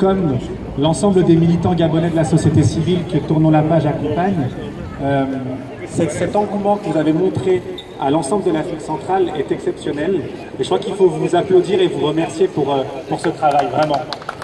comme l'ensemble des militants gabonais de la société civile que Tournons la page accompagne, cet engouement que vous avez montré à l'ensemble de l'Afrique centrale est exceptionnel. Et je crois qu'il faut vous applaudir et vous remercier pour ce travail, vraiment.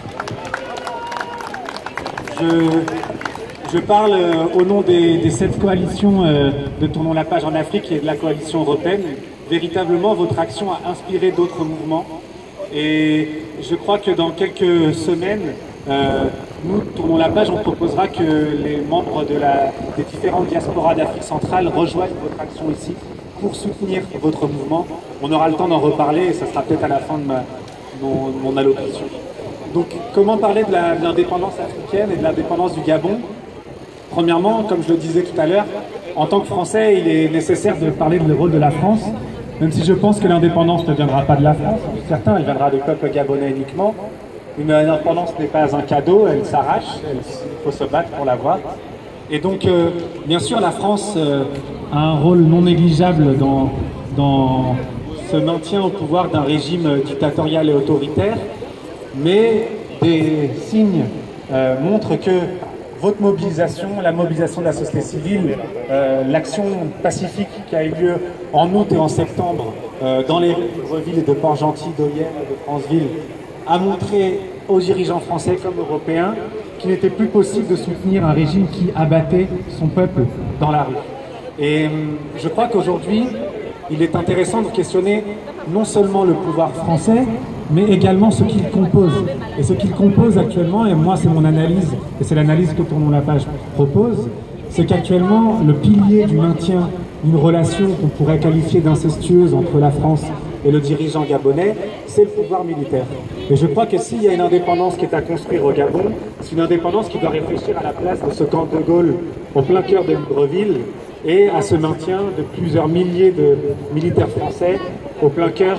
Je parle au nom des 7 coalitions de Tournons la page en Afrique et de la coalition européenne. Véritablement, votre action a inspiré d'autres mouvements. Et je crois que dans quelques semaines, nous, Tournons la page, on proposera que les membres des différentes diasporas d'Afrique centrale rejoignent votre action ici pour soutenir votre mouvement. On aura le temps d'en reparler et ça sera peut-être à la fin de mon allocution. Donc, comment parler de l'indépendance africaine et de l'indépendance du Gabon? Premièrement, comme je le disais tout à l'heure, en tant que Français, il est nécessaire de parler du rôle de la France, même si je pense que l'indépendance ne viendra pas de la France. Pour certains, elle viendra du peuple gabonais uniquement. Une indépendance n'est pas un cadeau, elle s'arrache, il faut se battre pour l'avoir. Et donc, bien sûr, la France a un rôle non négligeable dans ce maintien au pouvoir d'un régime dictatorial et autoritaire, mais des signes montrent que votre mobilisation, la mobilisation de la société civile, l'action pacifique qui a eu lieu en août et en septembre dans les rues de Libreville et de Port-Gentil, d'Oyenne et de Franceville, a montré aux dirigeants français comme européens qu'il n'était plus possible de soutenir un régime qui abattait son peuple dans la rue. Et je crois qu'aujourd'hui, il est intéressant de questionner non seulement le pouvoir français, mais également ce qu'il compose. Et ce qu'il compose actuellement, et moi c'est mon analyse, et c'est l'analyse que Tournons la page propose, c'est qu'actuellement le pilier du maintien d'une relation qu'on pourrait qualifier d'incestueuse entre la France et le dirigeant gabonais, c'est le pouvoir militaire. Et je crois que s'il y a une indépendance qui est à construire au Gabon, c'est une indépendance qui doit réfléchir à la place de ce camp de Gaulle au plein cœur de Libreville et à ce maintien de plusieurs milliers de militaires français au plein cœur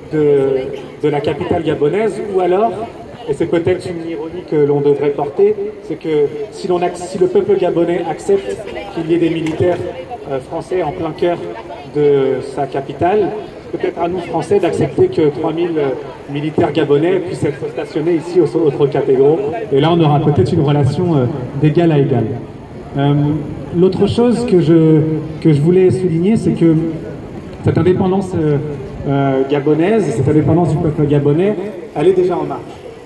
de la capitale gabonaise, ou alors, et c'est peut-être une ironie que l'on devrait porter, c'est que si le peuple gabonais accepte qu'il y ait des militaires français en plein cœur de sa capitale, peut-être à nous Français d'accepter que 3000 militaires gabonais puissent être stationnés ici au Trocadéro. Et là, on aura peut-être une relation d'égal à égal. L'autre chose que je voulais souligner, c'est que cette indépendance gabonaise, cette indépendance du peuple gabonais, elle est déjà en marche.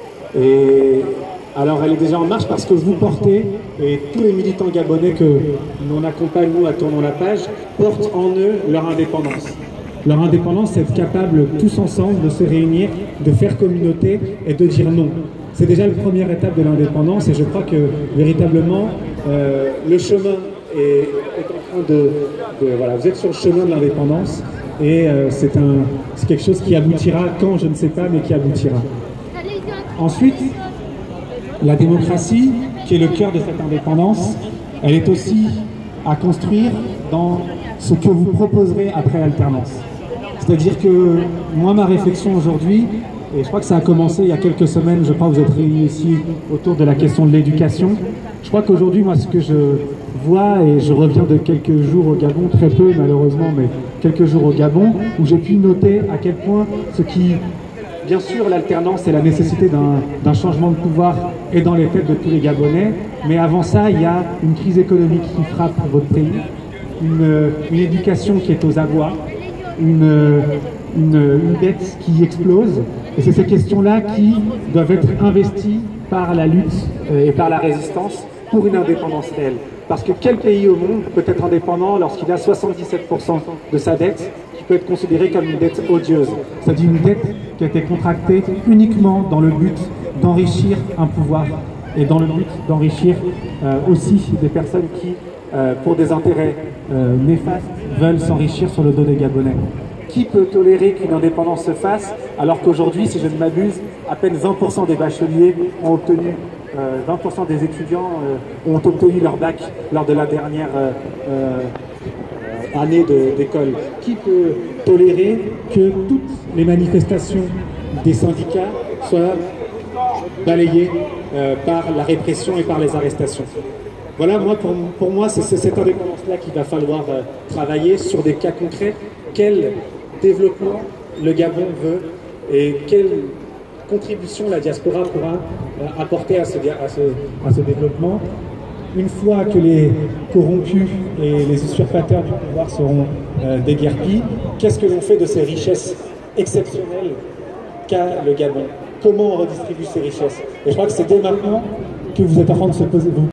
Et alors elle est déjà en marche parce que vous portez, et tous les militants gabonais que l'on accompagne, nous, à Tournons la page, portent en eux leur indépendance. Leur indépendance, c'est être capable tous ensemble de se réunir, de faire communauté et de dire non. C'est déjà la première étape de l'indépendance et je crois que véritablement le chemin est en train voilà, vous êtes sur le chemin de l'indépendance et c'est quelque chose qui aboutira quand, je ne sais pas, mais qui aboutira. Ensuite, la démocratie, qui est le cœur de cette indépendance, elle est aussi à construire dans ce que vous proposerez après l'alternance. C'est-à-dire que moi, ma réflexion aujourd'hui, et je crois que ça a commencé il y a quelques semaines, je crois que vous êtes réunis ici autour de la question de l'éducation. Je crois qu'aujourd'hui, moi, ce que je vois, et je reviens de quelques jours au Gabon, très peu malheureusement, mais quelques jours au Gabon, où j'ai pu noter à quel point ce qui, bien sûr, l'alternance et la nécessité d'un changement de pouvoir est dans les têtes de tous les Gabonais, mais avant ça, il y a une crise économique qui frappe votre pays, une éducation qui est aux abois, une dette qui explose, et c'est ces questions-là qui doivent être investies par la lutte et par la résistance pour une indépendance réelle. Parce que quel pays au monde peut être indépendant lorsqu'il a 77% de sa dette qui peut être considérée comme une dette odieuse, c'est-à-dire une dette qui a été contractée uniquement dans le but d'enrichir un pouvoir et dans le but d'enrichir aussi des personnes qui, pour des intérêts néfastes, veulent s'enrichir sur le dos des Gabonais. Qui peut tolérer qu'une indépendance se fasse alors qu'aujourd'hui, si je ne m'abuse, à peine 20% des bacheliers ont obtenu, 20% des étudiants ont obtenu leur bac lors de la dernière année d'école. Qui peut tolérer que toutes les manifestations des syndicats soient balayées par la répression et par les arrestations? Voilà, pour moi, c'est cette indépendance-là qu'il va falloir travailler sur des cas concrets. Quel développement le Gabon veut et quelle contribution la diaspora pourra apporter à ce développement. Une fois que les corrompus et les usurpateurs du pouvoir seront déguerpis, qu'est-ce que l'on fait de ces richesses exceptionnelles qu'a le Gabon? Comment on redistribue ces richesses? Et je crois que c'est dès maintenant que vous êtes en train de